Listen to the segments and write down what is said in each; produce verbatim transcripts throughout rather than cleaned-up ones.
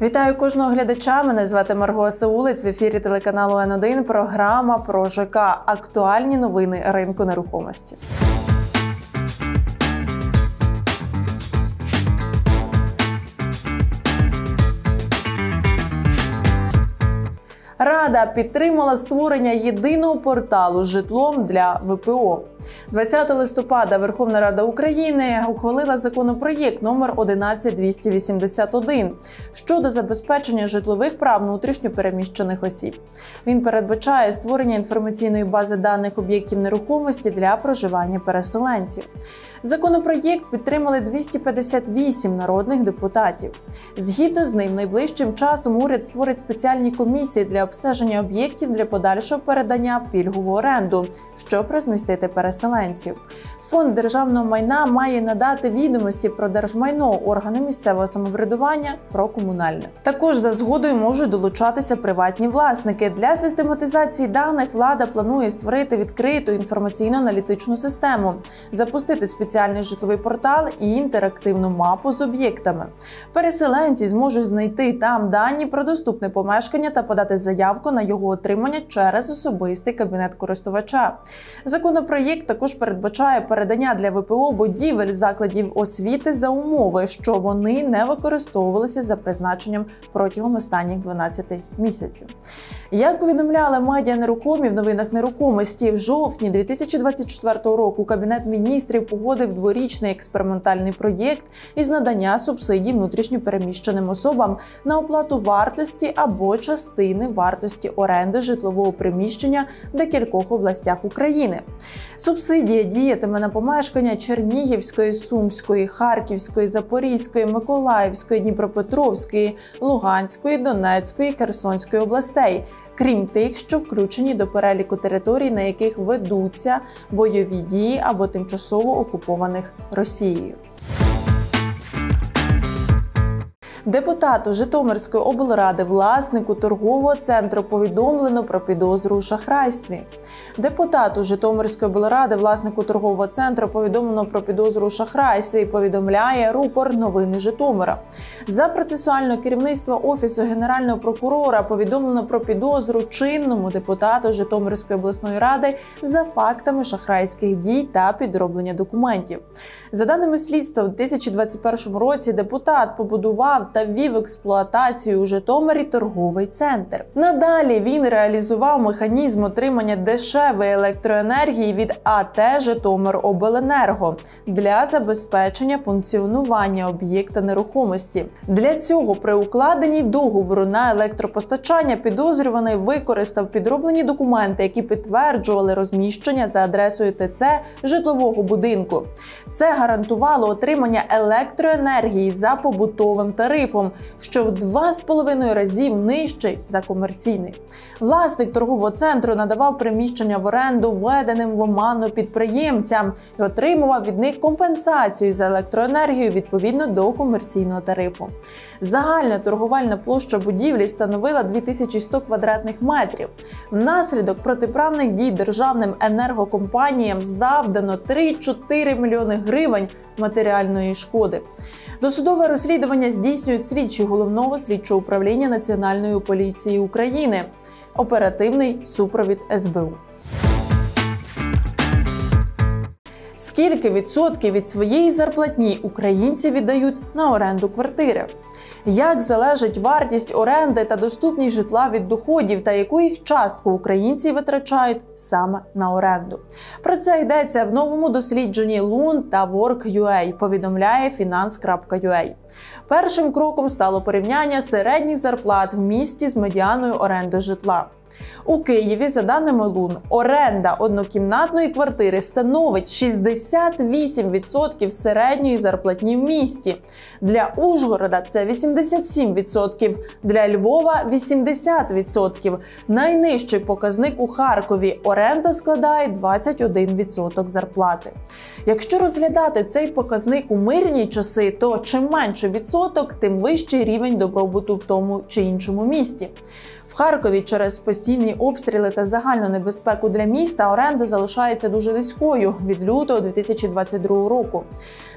Вітаю кожного глядача, мене звати Марго Асаулець, в ефірі телеканалу Ен один, програма про ЖК. Актуальні новини ринку нерухомості. Рада підтримала створення єдиного порталу з житлом для ве пе о. двадцятого листопада Верховна Рада України ухвалила законопроєкт номер одинадцять двісті вісімдесят один щодо забезпечення житлових прав внутрішньо переміщених осіб. Він передбачає створення інформаційної бази даних об'єктів нерухомості для проживання переселенців. Законопроєкт підтримали двісті п'ятдесят вісім народних депутатів. Згідно з ним, найближчим часом уряд створить спеціальні комісії для обстеження об'єктів для подальшого передання в пільгову оренду, щоб розмістити переселенців. Фонд державного майна має надати відомості про держмайно, органи місцевого самоврядування, про комунальне. Також за згодою можуть долучатися приватні власники. Для систематизації даних влада планує створити відкриту інформаційно-аналітичну систему, запустити спеціальний житловий портал і інтерактивну мапу з об'єктами. Переселенці зможуть знайти там дані про доступне помешкання та подати заявку на його отримання через особистий кабінет користувача. Законопроєкт також передбачає передання для ве пе о будівель закладів освіти за умови, що вони не використовувалися за призначенням протягом останніх дванадцяти місяців. Як повідомляли медіа нерухомі в новинах нерухомості, в жовтні дві тисячі двадцять четвертого року Кабінет міністрів погодив дворічний експериментальний проєкт із надання субсидій внутрішньо переміщеним особам на оплату вартості або частини вартості оренди житлового приміщення в декількох областях України. Субсидія діятиме на помешкання Чернігівської, Сумської, Харківської, Запорізької, Миколаївської, Дніпропетровської, Луганської, Донецької, Херсонської областей, крім тих, що включені до переліку територій, на яких ведуться бойові дії або тимчасово окупованих Росією. Депутату Житомирської облради, власнику торгового центру, повідомлено про підозру у шахрайстві. Депутату Житомирської облради, власнику торгового центру, повідомлено про підозру у шахрайстві, повідомляє рупор «Новини Житомира». За процесуального керівництва Офісу Генерального прокурора повідомлено про підозру чинному депутату Житомирської обласної ради за фактами шахрайських дій та підроблення документів. За даними слідства, у дві тисячі двадцять першому році депутат побудував та ввів в експлуатацію у Житомирі торговий центр. Надалі він реалізував механізм отримання дешевої електроенергії від а те «Житомиробленерго» для забезпечення функціонування об'єкта нерухомості. Для цього при укладенні договору на електропостачання підозрюваний використав підроблені документи, які підтверджували розміщення за адресою те це житлового будинку. Це гарантувало отримання електроенергії за побутовим тарифом, що в два з половиною разів нижчий за комерційний. Власник торгового центру надавав приміщення в оренду введеним в оману підприємцям і отримував від них компенсацію за електроенергію відповідно до комерційного тарифу. Загальна торговельна площа будівлі становила дві тисячі сто квадратних метрів. Внаслідок протиправних дій державним енергокомпаніям завдано три-чотири мільйони гривень матеріальної шкоди. Досудове розслідування здійснюють слідчі Головного слідчого управління Національної поліції України. Оперативний супровід ес бе у. Скільки відсотків від своєї зарплатні українці віддають на оренду квартири? Як залежить вартість оренди та доступність житла від доходів та яку їх частку українці витрачають саме на оренду? Про це йдеться в новому дослідженні Лун та Work крапка ю а, повідомляє фінанс крапка ю а. Першим кроком стало порівняння середніх зарплат в місті з медіаною оренди житла. У Києві, за даними Лун, оренда однокімнатної квартири становить шістдесят вісім відсотків середньої зарплатні в місті. Для Ужгорода це вісімдесят сім відсотків, для Львова – вісімдесят відсотків. Найнижчий показник у Харкові – оренда складає двадцять один відсоток зарплати. Якщо розглядати цей показник у мирні часи, то чим менший відсоток, тим вищий рівень добробуту в тому чи іншому місті. В Харкові через постійні обстріли та загальну небезпеку для міста оренда залишається дуже низькою від лютого дві тисячі двадцять другого року.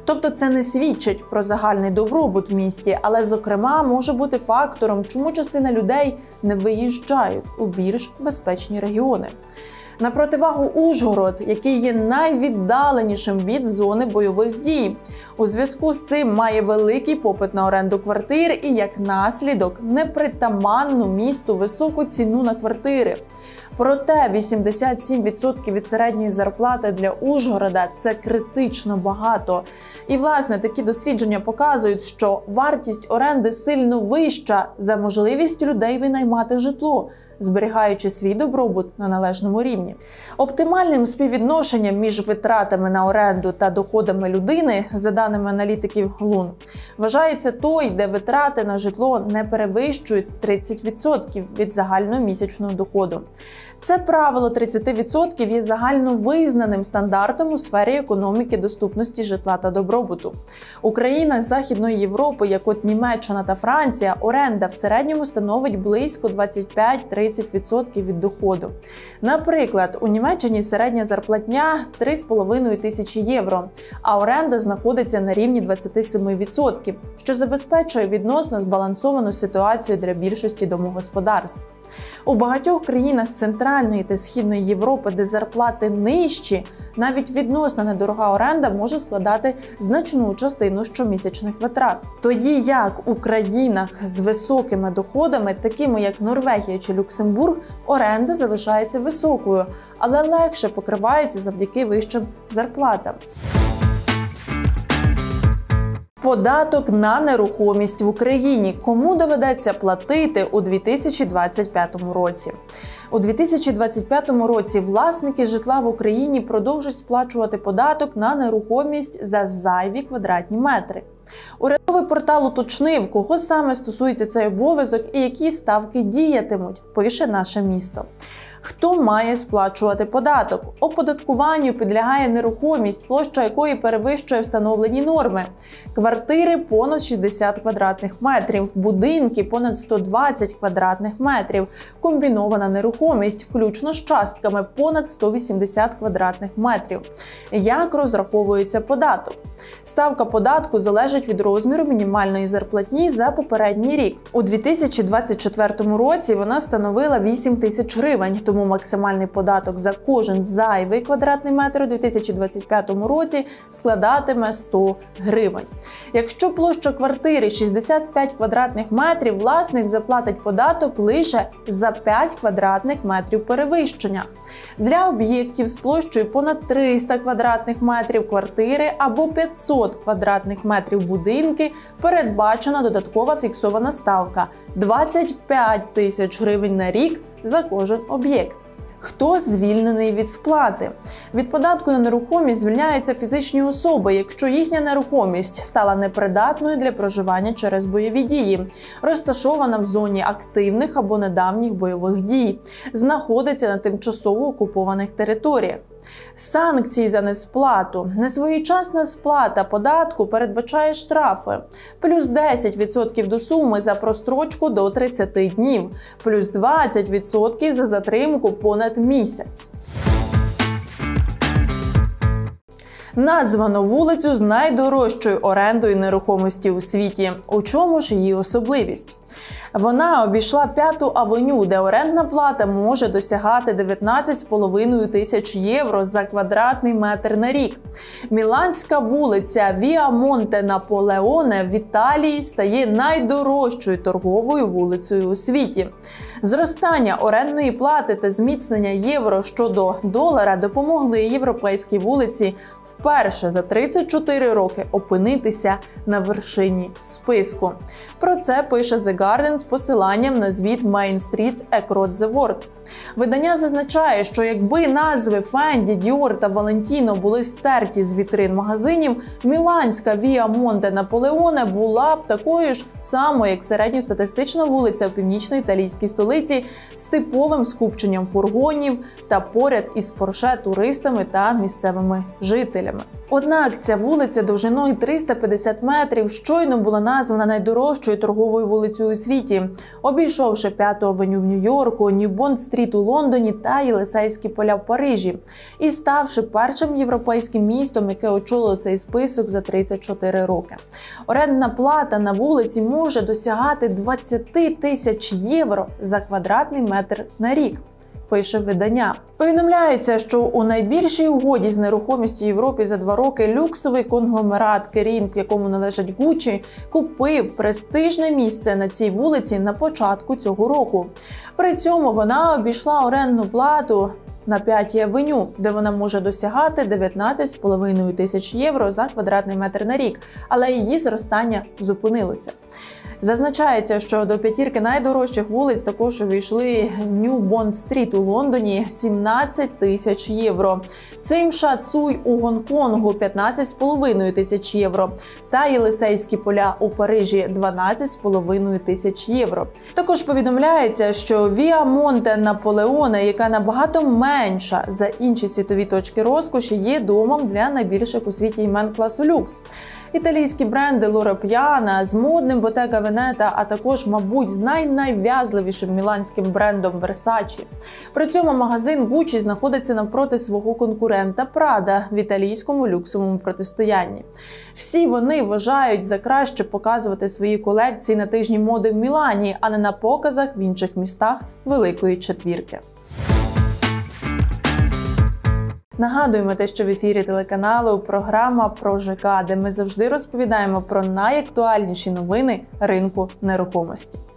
Тобто це не свідчить про загальний добробут в місті, але, зокрема, може бути фактором, чому частина людей не виїжджають у більш безпечні регіони. На противагу Ужгород, який є найвіддаленішим від зони бойових дій. У зв'язку з цим має великий попит на оренду квартир і, як наслідок, непритаманну місту високу ціну на квартири. Проте вісімдесят сім відсотків від середньої зарплати для Ужгорода – це критично багато. І, власне, такі дослідження показують, що вартість оренди сильно вища за можливість людей винаймати житло, зберігаючи свій добробут на належному рівні. Оптимальним співвідношенням між витратами на оренду та доходами людини, за даними аналітиків Лун, вважається той, де витрати на житло не перевищують тридцять відсотків від загального місячного доходу. Це правило тридцять відсотків є загальновизнаним стандартом у сфері економіки доступності житла та добробуту. У країнах Західної Європи, як от Німеччина та Франція, оренда в середньому становить близько двадцять п'ять - тридцять відсотків від доходу. Наприклад, у Німеччині середня зарплатня три з половиною тисячі євро, а оренда знаходиться на рівні двадцять сім відсотків, що забезпечує відносно збалансовану ситуацію для більшості домогосподарств. У багатьох країнах Центральної та Східної Європи, де зарплати нижчі, навіть відносно недорога оренда може складати значну частину щомісячних витрат. Тоді як у країнах з високими доходами, такими як Норвегія чи Люксембург, оренда залишається високою, але легше покривається завдяки вищим зарплатам. Податок на нерухомість в Україні. Кому доведеться платити у дві тисячі двадцять п'ятому році? У дві тисячі двадцять п'ятому році власники житла в Україні продовжать сплачувати податок на нерухомість за зайві квадратні метри. Урядовий портал уточнив, кого саме стосується цей обов'язок і які ставки діятимуть, пише «Наше місто». Хто має сплачувати податок? Оподаткуванню підлягає нерухомість, площа якої перевищує встановлені норми. Квартири понад шістдесят квадратних метрів, будинки понад сто двадцять квадратних метрів, комбінована нерухомість, включно з частками понад сто вісімдесят квадратних метрів. Як розраховується податок? Ставка податку залежить від розміру мінімальної зарплатні за попередній рік. У дві тисячі двадцять четвертому році вона становила вісім тисяч гривень, тому максимальний податок за кожен зайвий квадратний метр у дві тисячі двадцять п'ятому році складатиме сто гривень. Якщо площа квартири шістдесят п'ять квадратних метрів, власник заплатить податок лише за п'ять квадратних метрів перевищення. Для об'єктів з площею понад триста квадратних метрів квартири або п'ятсот квадратних метрів будинки передбачена додаткова фіксована ставка – двадцять п'ять тисяч гривень на рік за кожен об'єкт. Хто звільнений від сплати? Від податку на нерухомість звільняються фізичні особи, якщо їхня нерухомість стала непридатною для проживання через бойові дії, розташована в зоні активних або недавніх бойових дій, знаходиться на тимчасово окупованих територіях. Санкції за несплату. Несвоєчасна сплата податку передбачає штрафи. Плюс десять відсотків до суми за прострочку до тридцяти днів. Плюс двадцять відсотків за затримку понад місяць. Названо вулицю з найдорожчою орендою нерухомості у світі. У чому ж її особливість? Вона обійшла П'яту авеню, де орендна плата може досягати дев'ятнадцять з половиною тисяч євро за квадратний метр на рік. Міланська вулиця Віа Монте Наполеоне в Італії стає найдорожчою торговою вулицею у світі. Зростання орендної плати та зміцнення євро щодо долара допомогли європейській вулиці вперше за тридцять чотири роки опинитися на вершині списку. Про це пише The Guardian з посиланням на звіт Main Street Across the World. Видання зазначає, що якби назви Фенді, Діор та Валентіно були стерті з вітрин магазинів, міланська Віа Монте Наполеоне була б такою ж самою, як середньостатистична вулиця в північно-італійській столиці з типовим скупченням фургонів та поряд із Порше туристами та місцевими жителями. сторінками. Однак ця вулиця довжиною триста п'ятдесят метрів щойно була названа найдорожчою торговою вулицею у світі, обійшовши П'яту авеню в Нью-Йорку, Нью-Бонд-стріт у Лондоні та Єлисейські поля в Парижі, і ставши першим європейським містом, яке очолило цей список за тридцять чотири роки. Орендна плата на вулиці може досягати двадцять тисяч євро за квадратний метр на рік, пише видання. Повідомляється, що у найбільшій угоді з нерухомістю в Європі за два роки люксовий конгломерат Kering, якому належить Gucci, купив престижне місце на цій вулиці на початку цього року. При цьому вона обійшла орендну плату на П'ятій авеню, де вона може досягати дев'ятнадцять з половиною тисяч євро за квадратний метр на рік, але її зростання зупинилося. Зазначається, що до п'ятірки найдорожчих вулиць також увійшли Нью-Бонд-стріт у Лондоні – сімнадцять тисяч євро, Цим-Ша Цуй у Гонконгу – п'ятнадцять з половиною тисяч євро та Єлисейські поля у Парижі – дванадцять з половиною тисяч євро. Також повідомляється, що Віа Монте Наполеоне, яка набагато менша за інші світові точки розкоші, є домом для найбільших у світі імен класу люкс. Італійські бренди Лоро П'яна з модним Ботега Венета, а також, мабуть, з найнав'язливішим міланським брендом Versace. При цьому магазин Gucci знаходиться навпроти свого конкурента Prada в італійському люксовому протистоянні. Всі вони вважають за краще показувати свої колекції на тижні моди в Мілані, а не на показах в інших містах Великої Четвірки. Нагадуємо те, що в ефірі телеканалу програма про ЖК, де ми завжди розповідаємо про найактуальніші новини ринку нерухомості.